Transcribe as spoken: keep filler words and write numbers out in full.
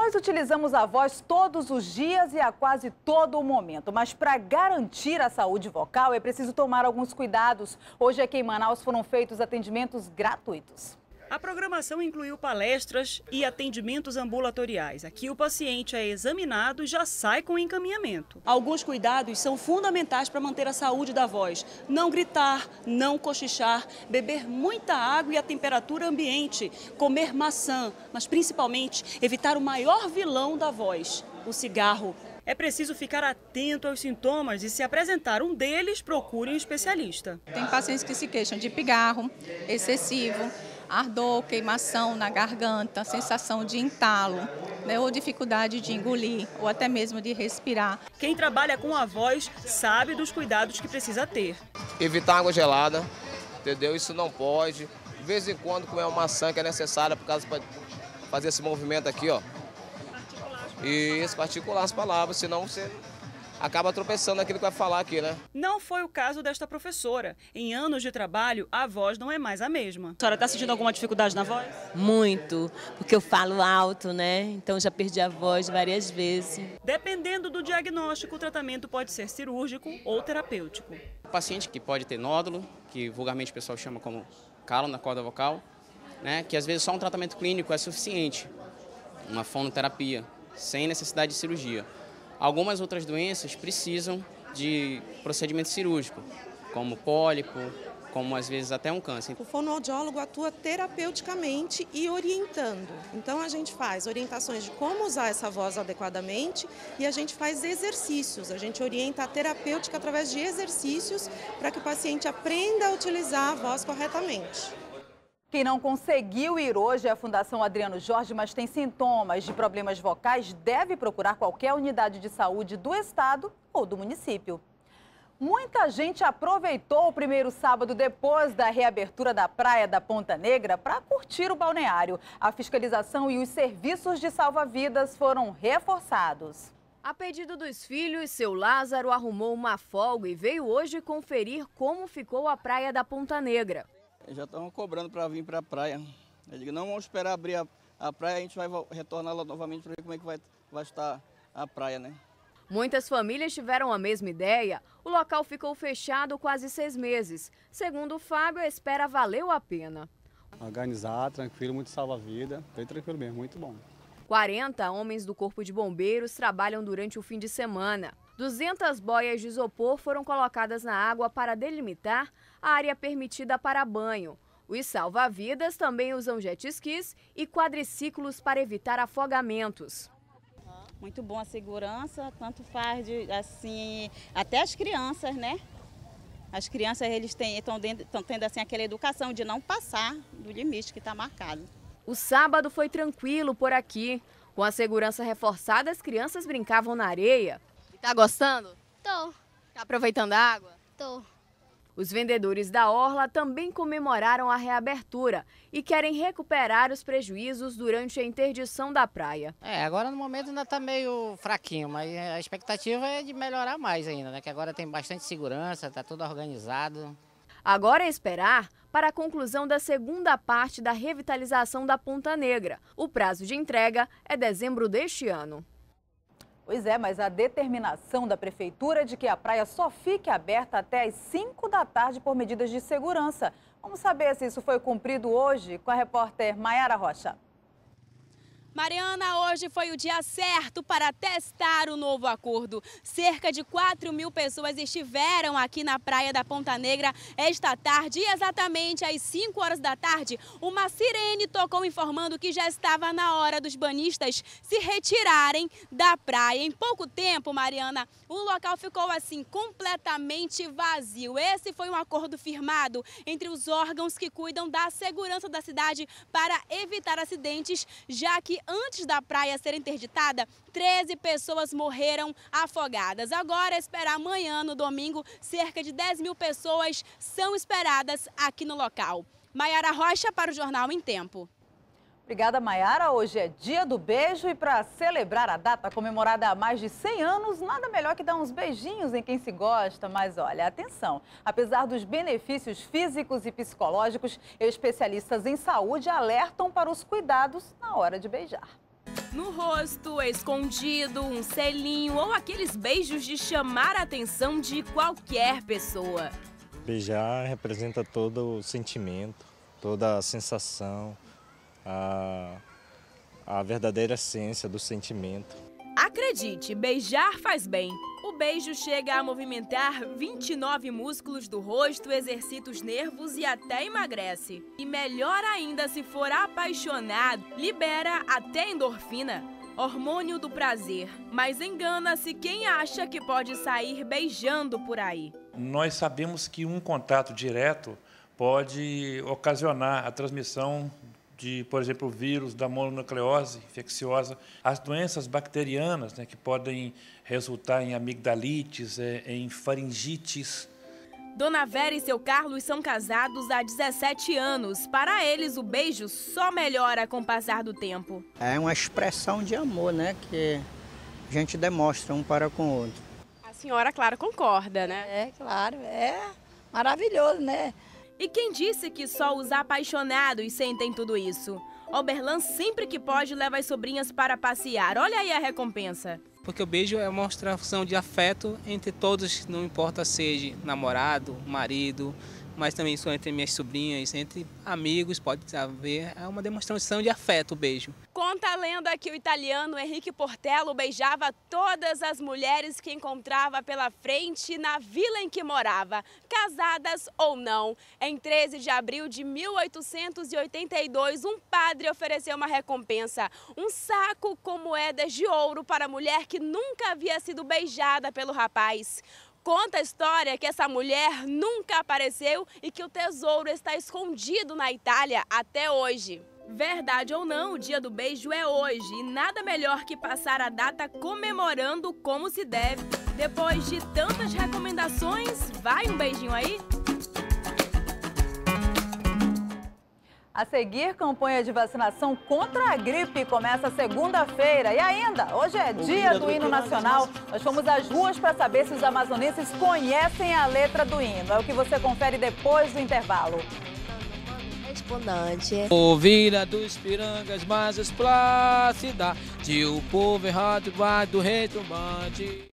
Nós utilizamos a voz todos os dias e a quase todo o momento, mas para garantir a saúde vocal é preciso tomar alguns cuidados. Hoje aqui em Manaus foram feitos atendimentos gratuitos. A programação incluiu palestras e atendimentos ambulatoriais. Aqui o paciente é examinado e já sai com encaminhamento. Alguns cuidados são fundamentais para manter a saúde da voz. Não gritar, não cochichar, beber muita água e a temperatura ambiente, comer maçã, mas principalmente evitar o maior vilão da voz, o cigarro. É preciso ficar atento aos sintomas e, se apresentar um deles, procure um especialista. Tem pacientes que se queixam de pigarro excessivo, ardor, queimação na garganta, sensação de entalo, né, ou dificuldade de engolir, ou até mesmo de respirar. Quem trabalha com a voz sabe dos cuidados que precisa ter. Evitar água gelada, entendeu? Isso não pode. De vez em quando comer uma maçã que é necessária por causa para fazer esse movimento aqui, ó. E articular as palavras, senão você acaba tropeçando naquilo que vai falar aqui, né? Não foi o caso desta professora. Em anos de trabalho, a voz não é mais a mesma. A senhora está sentindo alguma dificuldade na voz? Muito, porque eu falo alto, né? Então já perdi a voz várias vezes. Dependendo do diagnóstico, o tratamento pode ser cirúrgico ou terapêutico. O paciente que pode ter nódulo, que vulgarmente o pessoal chama como calo na corda vocal, né? Que às vezes só um tratamento clínico é suficiente, uma fonoterapia, sem necessidade de cirurgia. Algumas outras doenças precisam de procedimento cirúrgico, como pólipo, como às vezes até um câncer. O fonoaudiólogo atua terapeuticamente e orientando. Então a gente faz orientações de como usar essa voz adequadamente e a gente faz exercícios. A gente orienta a terapêutica através de exercícios para que o paciente aprenda a utilizar a voz corretamente. Quem não conseguiu ir hoje é a Fundação Adriano Jorge, mas tem sintomas de problemas vocais, deve procurar qualquer unidade de saúde do estado ou do município. Muita gente aproveitou o primeiro sábado depois da reabertura da praia da Ponta Negra para curtir o balneário. A fiscalização e os serviços de salva-vidas foram reforçados. A pedido dos filhos, seu Lázaro arrumou uma folga e veio hoje conferir como ficou a praia da Ponta Negra. Já estavam cobrando para vir para a praia. Eu digo, não vamos esperar abrir a, a praia, a gente vai retornar lá novamente para ver como é que vai, vai estar a praia, né? Muitas famílias tiveram a mesma ideia. O local ficou fechado quase seis meses. Segundo o Fábio, a espera valeu a pena. Organizar, tranquilo, muito salva-vida, bem tranquilo mesmo, muito bom. quarenta homens do Corpo de Bombeiros trabalham durante o fim de semana. duzentas boias de isopor foram colocadas na água para delimitar a área permitida para banho. Os salva-vidas também usam jet skis e quadriciclos para evitar afogamentos. Muito bom a segurança, tanto faz de, assim, até as crianças, né? As crianças eles estão tendo assim, aquela educação de não passar do limite que está marcado. O sábado foi tranquilo por aqui. Com a segurança reforçada, as crianças brincavam na areia. Tá gostando? Tô. Tá aproveitando a água? Tô. Os vendedores da orla também comemoraram a reabertura e querem recuperar os prejuízos durante a interdição da praia. É, agora no momento ainda está meio fraquinho, mas a expectativa é de melhorar mais ainda, né? Que agora tem bastante segurança, está tudo organizado. Agora é esperar para a conclusão da segunda parte da revitalização da Ponta Negra. O prazo de entrega é dezembro deste ano. Pois é, mas a determinação da prefeitura é de que a praia só fique aberta até às cinco da tarde por medidas de segurança. Vamos saber se isso foi cumprido hoje com a repórter Maiara Rocha. Mariana, hoje foi o dia certo para testar o novo acordo. Cerca de quatro mil pessoas estiveram aqui na praia da Ponta Negra esta tarde e exatamente às cinco horas da tarde, uma sirene tocou informando que já estava na hora dos banhistas se retirarem da praia. Em pouco tempo, Mariana, o local ficou assim completamente vazio. Esse foi um acordo firmado entre os órgãos que cuidam da segurança da cidade para evitar acidentes, já que antes da praia ser interditada, treze pessoas morreram afogadas. Agora, é esperar amanhã, no domingo, cerca de dez mil pessoas são esperadas aqui no local. Maiara Rocha para o Jornal em Tempo. Obrigada, Maiara. Hoje é dia do beijo e para celebrar a data comemorada há mais de cem anos, nada melhor que dar uns beijinhos em quem se gosta. Mas olha, atenção, apesar dos benefícios físicos e psicológicos, especialistas em saúde alertam para os cuidados na hora de beijar. No rosto, escondido, um selinho ou aqueles beijos de chamar a atenção de qualquer pessoa. Beijar representa todo o sentimento, toda a sensação, a, a verdadeira essência do sentimento. Acredite, beijar faz bem. O beijo chega a movimentar vinte e nove músculos do rosto, exercita os nervos e até emagrece. E melhor ainda se for apaixonado, libera até endorfina, hormônio do prazer. Mas engana-se quem acha que pode sair beijando por aí. Nós sabemos que um contato direto pode ocasionar a transmissão de, por exemplo, o vírus da mononucleose infecciosa, as doenças bacterianas, né, que podem resultar em amigdalites, é, em faringites. Dona Vera e seu Carlos são casados há dezessete anos. Para eles, o beijo só melhora com o passar do tempo. É uma expressão de amor, né, que a gente demonstra um para com o outro. A senhora, claro, concorda, né? É, claro, é maravilhoso, né? E quem disse que só os apaixonados sentem tudo isso? Oberlan sempre que pode leva as sobrinhas para passear. Olha aí a recompensa. Porque o beijo é uma demonstração de afeto entre todos, não importa seja namorado, marido, mas também só entre minhas sobrinhas, entre amigos, pode haver, é uma demonstração de afeto o beijo. Conta a lenda que o italiano Henrique Portello beijava todas as mulheres que encontrava pela frente na vila em que morava, casadas ou não. Em treze de abril de mil oitocentos e oitenta e dois, um padre ofereceu uma recompensa, um saco com moedas de ouro para a mulher que nunca havia sido beijada pelo rapaz. Conta a história que essa mulher nunca apareceu e que o tesouro está escondido na Itália até hoje. Verdade ou não, o dia do beijo é hoje e nada melhor que passar a data comemorando como se deve. Depois de tantas recomendações, vai um beijinho aí? A seguir, campanha de vacinação contra a gripe começa segunda-feira. E ainda, hoje é dia do hino nacional. Nós fomos às ruas para saber se os amazonenses conhecem a letra do hino. É o que você confere depois do intervalo. Respondante. Ouvira dos pirangas mais esplácida, de o povo errado vai do retumbante.